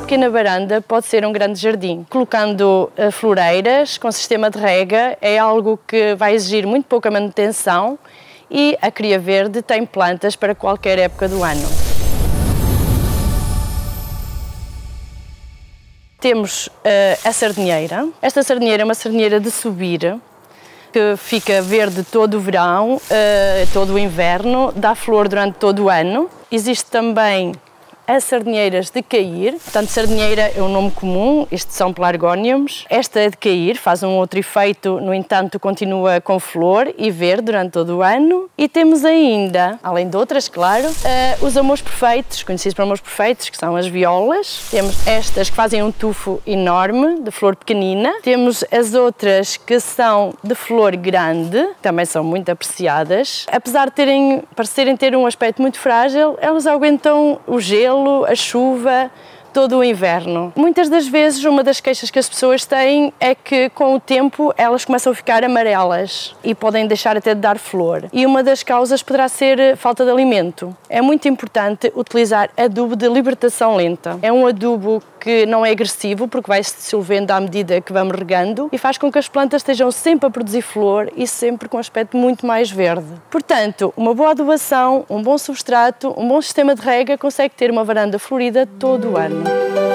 pequena varanda pode ser um grande jardim. Colocando floreiras com sistema de rega é algo que vai exigir muito pouca manutenção e a Cria Verde tem plantas para qualquer época do ano. Temos a sardinheira. Esta sardinheira é uma sardinheira de subir, que fica verde todo o verão, todo o inverno, dá flor durante todo o ano. Existe também as sardinheiras de cair. Portanto, sardinheira é um nome comum, estes são pelargóniums. Esta é de cair, faz um outro efeito, no entanto continua com flor e verde durante todo o ano. E temos ainda, além de outras, claro, os amores perfeitos, conhecidos por amores perfeitos, que são as violas. Temos estas que fazem um tufo enorme, de flor pequenina. Temos as outras que são de flor grande, também são muito apreciadas. Apesar de parecerem ter um aspecto muito frágil, elas aguentam o gelo, a chuva, todo o inverno. Muitas das vezes, uma das queixas que as pessoas têm é que, com o tempo, elas começam a ficar amarelas e podem deixar até de dar flor. E uma das causas poderá ser falta de alimento. É muito importante utilizar adubo de libertação lenta. É um adubo que não é agressivo, porque vai se dissolvendo à medida que vamos regando e faz com que as plantas estejam sempre a produzir flor e sempre com um aspecto muito mais verde. Portanto, uma boa adubação, um bom substrato, um bom sistema de rega consegue ter uma varanda florida todo o ano.